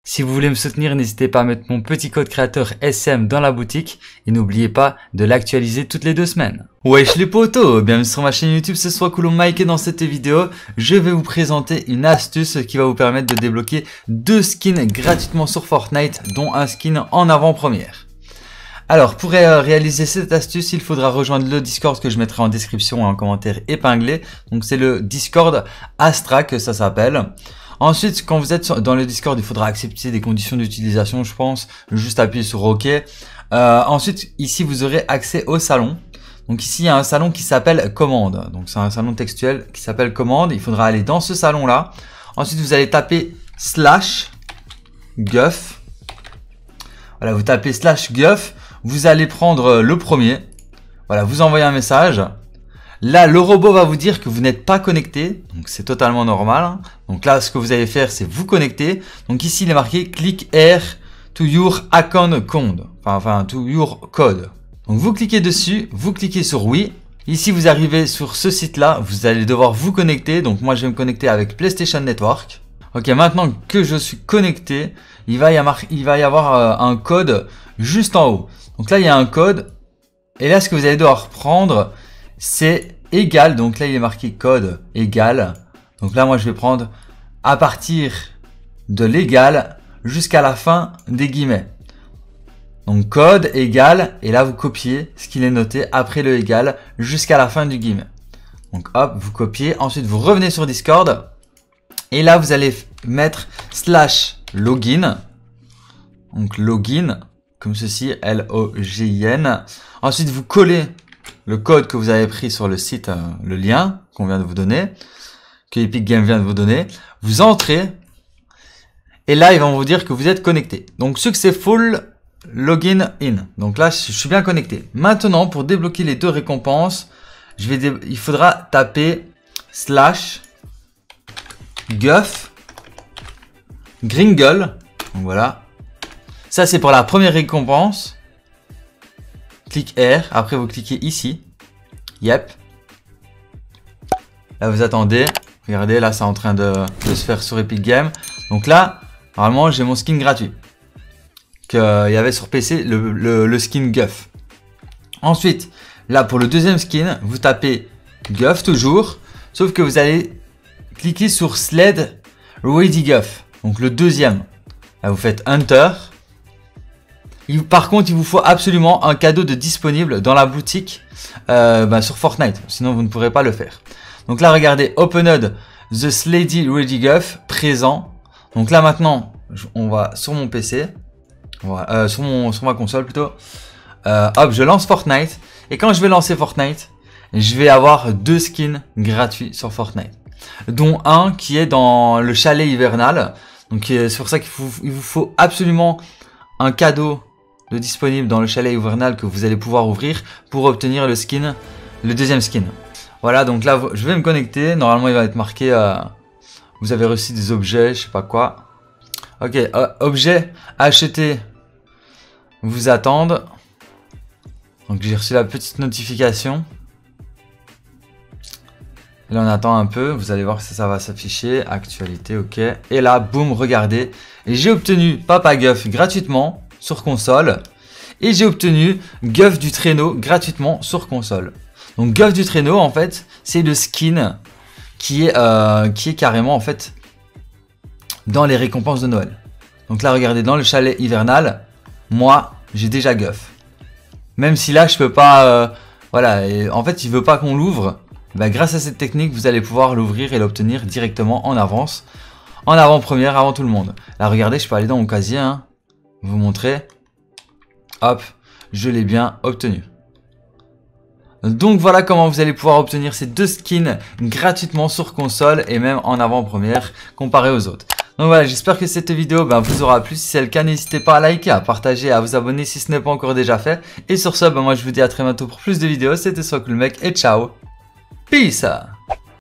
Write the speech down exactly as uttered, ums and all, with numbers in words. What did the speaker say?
Si vous voulez me soutenir, n'hésitez pas à mettre mon petit code créateur S M dans la boutique et n'oubliez pas de l'actualiser toutes les deux semaines. Wesh les potos, bienvenue sur ma chaîne YouTube, ce soir Coulomb Mike et dans cette vidéo, je vais vous présenter une astuce qui va vous permettre de débloquer deux skins gratuitement sur Fortnite, dont un skin en avant-première. Alors pour euh, réaliser cette astuce, il faudra rejoindre le Discord que je mettrai en description et en commentaire épinglé. Donc c'est le Discord Astra que ça s'appelle. Ensuite, quand vous êtes dans le Discord, il faudra accepter des conditions d'utilisation, je pense. Juste appuyer sur OK. Euh, ensuite, ici, vous aurez accès au salon. Donc ici, il y a un salon qui s'appelle Commande. Donc c'est un salon textuel qui s'appelle Commande. Il faudra aller dans ce salon-là. Ensuite, vous allez taper slash guff. Voilà, vous tapez slash guff. Vous allez prendre le premier. Voilà, vous envoyez un message. Là, le robot va vous dire que vous n'êtes pas connecté, donc c'est totalement normal. Donc là, ce que vous allez faire, c'est vous connecter. Donc ici, il est marqué click here to your account code, enfin, enfin to your code. Donc vous cliquez dessus, vous cliquez sur oui. Ici, vous arrivez sur ce site-là, vous allez devoir vous connecter. Donc moi, je vais me connecter avec PlayStation Network. Ok, maintenant que je suis connecté, il va y avoir, il va y avoir euh, un code juste en haut. Donc là, il y a un code. Et là, ce que vous allez devoir prendre, c'est égal. Donc là, il est marqué code égal. Donc là, moi, je vais prendre à partir de l'égal jusqu'à la fin des guillemets. Donc code égal. Et là, vous copiez ce qu'il est noté après le égal jusqu'à la fin du guillemet. Donc hop, vous copiez. Ensuite, vous revenez sur Discord. Et là, vous allez mettre slash login. Donc login, comme ceci, L O G I N. Ensuite, vous collez le code que vous avez pris sur le site, euh, le lien qu'on vient de vous donner, que Epic Games vient de vous donner. Vous entrez. Et là, ils vont vous dire que vous êtes connecté. Donc, successful login in. Donc là, je suis bien connecté. Maintenant, pour débloquer les deux récompenses, je vais il faudra taper slash guff gringle. Donc voilà. Ça, c'est pour la première récompense. Clique R. Après, vous cliquez ici. Yep. Là, vous attendez. Regardez, là, c'est en train de, de se faire sur Epic Games. Donc là, normalement, j'ai mon skin gratuit. Qu'il y avait sur P C, le, le, le skin Guff. Ensuite, là, pour le deuxième skin, vous tapez Guff toujours. Sauf que vous allez cliquer sur Sled Ready Guff. Donc le deuxième. Là, vous faites Enter. Il, par contre, il vous faut absolument un cadeau de disponible dans la boutique euh, bah, sur Fortnite. Sinon, vous ne pourrez pas le faire. Donc là, regardez, Opened the Slady Ready Guff présent. Donc là, maintenant, on va sur mon P C. Voilà, euh, sur, mon, sur ma console plutôt. Euh, hop, je lance Fortnite. Et quand je vais lancer Fortnite, je vais avoir deux skins gratuits sur Fortnite. Dont un qui est dans le chalet hivernal. Donc c'est pour ça qu'il vous, il vous faut absolument un cadeau de disponible dans le chalet hivernal que vous allez pouvoir ouvrir pour obtenir le skin, le deuxième skin. Voilà, donc là, je vais me connecter. Normalement, il va être marqué, euh, vous avez reçu des objets, je sais pas quoi. Ok, euh, objets achetés vous attendent. Donc j'ai reçu la petite notification. Et là, on attend un peu. Vous allez voir que ça, ça va s'afficher. Actualité, ok. Et là, boum, regardez. Et j'ai obtenu Papa Guff gratuitement sur console. Et j'ai obtenu Guff du traîneau gratuitement sur console. Donc Guff du traîneau, en fait, c'est le skin qui est, euh, qui est carrément, en fait, dans les récompenses de Noël. Donc là, regardez, dans le chalet hivernal, moi, j'ai déjà Guff. Même si là, je peux pas... Euh, voilà, et en fait, il veut pas qu'on l'ouvre. Bah, grâce à cette technique, vous allez pouvoir l'ouvrir et l'obtenir directement en avance. En avant-première, avant tout le monde. Là, regardez, je peux aller dans mon casier, hein. Vous montrer. Hop, je l'ai bien obtenu. Donc voilà comment vous allez pouvoir obtenir ces deux skins gratuitement sur console et même en avant-première comparé aux autres. Donc voilà, j'espère que cette vidéo ben, vous aura plu. Si c'est le cas, n'hésitez pas à liker, à partager, à vous abonner si ce n'est pas encore déjà fait. Et sur ce, ben, moi je vous dis à très bientôt pour plus de vidéos. C'était Coulomb Mike et ciao. Peace.